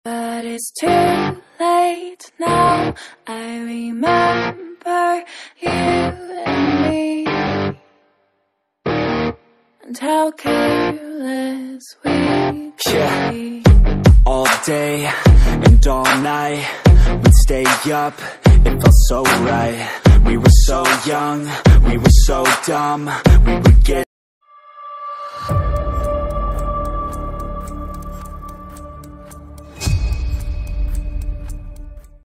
But it's too late now. I remember you and me, and how careless we be. All day and all night, we'd stay up, it felt so right. We were so young, we were so dumb, we would get